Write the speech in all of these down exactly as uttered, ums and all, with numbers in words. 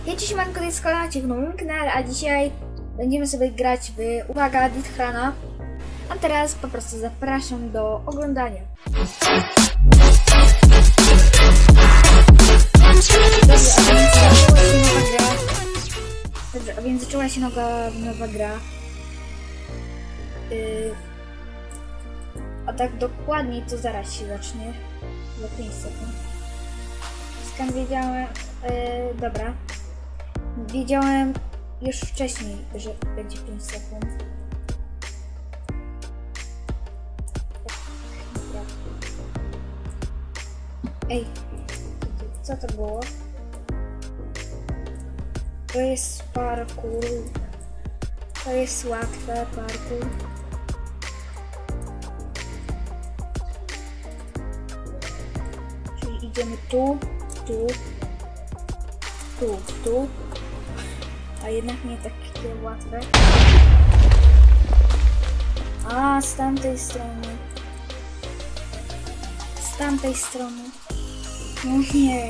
Ja dzisiaj mam kiedyś składacie w nowym kanale, a dzisiaj będziemy sobie grać w, uwaga, Deathrana. A teraz po prostu zapraszam do oglądania. Dobrze, a więc zaczęła się nowa, nowa gra. Yy, a tak dokładniej to zaraz się zacznie. Za pięć sekund. Skąd wiedziałem... Yy, dobra. Wiedziałem już wcześniej, że będzie pięć sekund. Ej, co to było? To jest parkour. To jest łatwe parkour. Czyli idziemy tu, tu, tu, tu. A jednak nie takie łatwe. A, z tamtej strony. Z tamtej strony. No nie.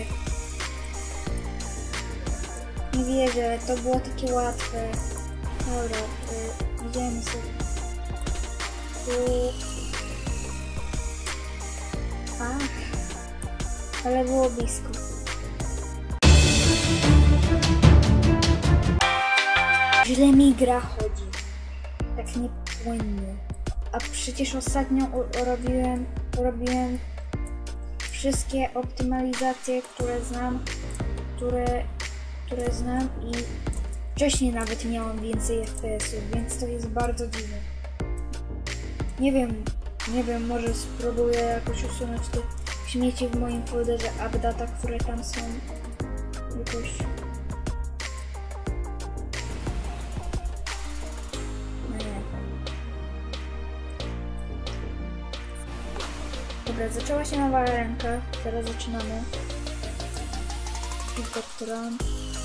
Nie wierzę, to było takie łatwe. Dobra, y, idziemy sobie. Tu. Ach. Ale było blisko. Źle mi gra chodzi. Tak niepłynnie. A przecież ostatnio robiłem, robiłem wszystkie optymalizacje, które znam, które, które znam i wcześniej nawet miałem więcej F P S-ów, więc to jest bardzo dziwne. Nie wiem, nie wiem, może spróbuję jakoś usunąć te śmieci w moim folderze updata, które tam są jakoś. Dobra, zaczęła się nowa ręka, teraz zaczynamy. Tron.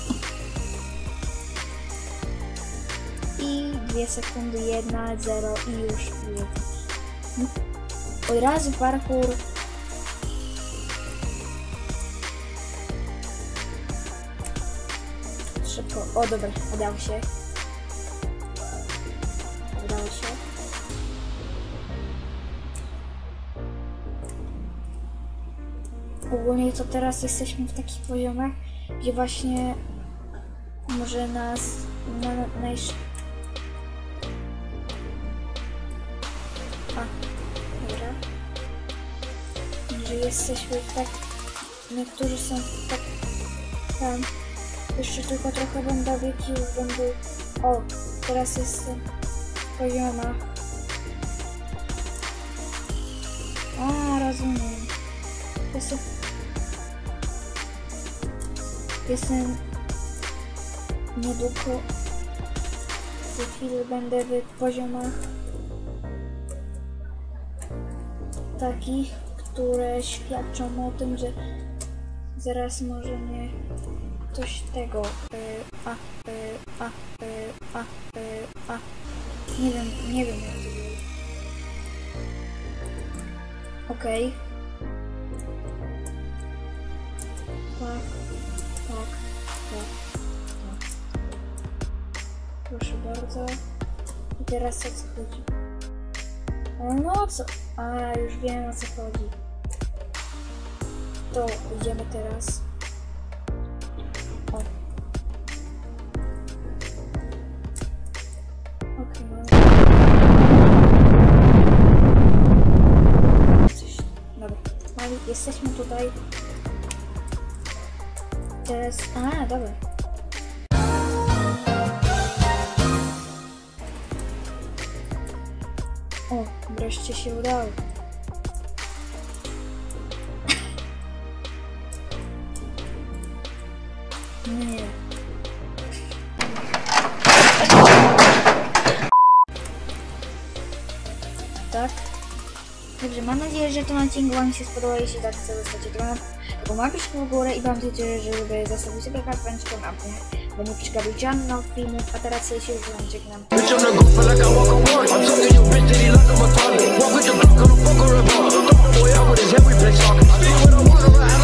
I dwie sekundy, jedna, zero i już jeden. Od razu parkour. Szybko, o dobra, udało się. Udało się. Ogólnie to teraz jesteśmy w takich poziomach, gdzie właśnie może nas na, na, najsz... A, dobra. Że jesteśmy tak... Niektórzy są tak... Tam... Jeszcze tylko trochę będę wieki, będę... O, teraz jestem w poziomach. A, rozumiem. Jestem... Jestem niedługo, za chwilę będę w poziomach takich, które świadczą o tym, że zaraz może mnie coś tego a, a, a, a, a. Nie wiem, nie wiem jak to było. Okej. Okay. Tak, tak, tak, tak. Proszę bardzo. I teraz o co chodzi? No co? A, już wiem o co chodzi. To idziemy teraz. O. Okej, no. Coś. Dobra. Mali, jesteśmy tutaj. Teraz... A, dobra. O, wreszcie się udało. Nie. Tak. Dobrze, mam nadzieję, że ten odcinek Wam się spodobał. Jeśli tak, chcę zostać oglądać, to łapkę w górę i mam nadzieję, żeby zostawić sobie kawałeczkę na mnie, bo nie przegapić żadnych filmów, a teraz ja się już Wam żegnam.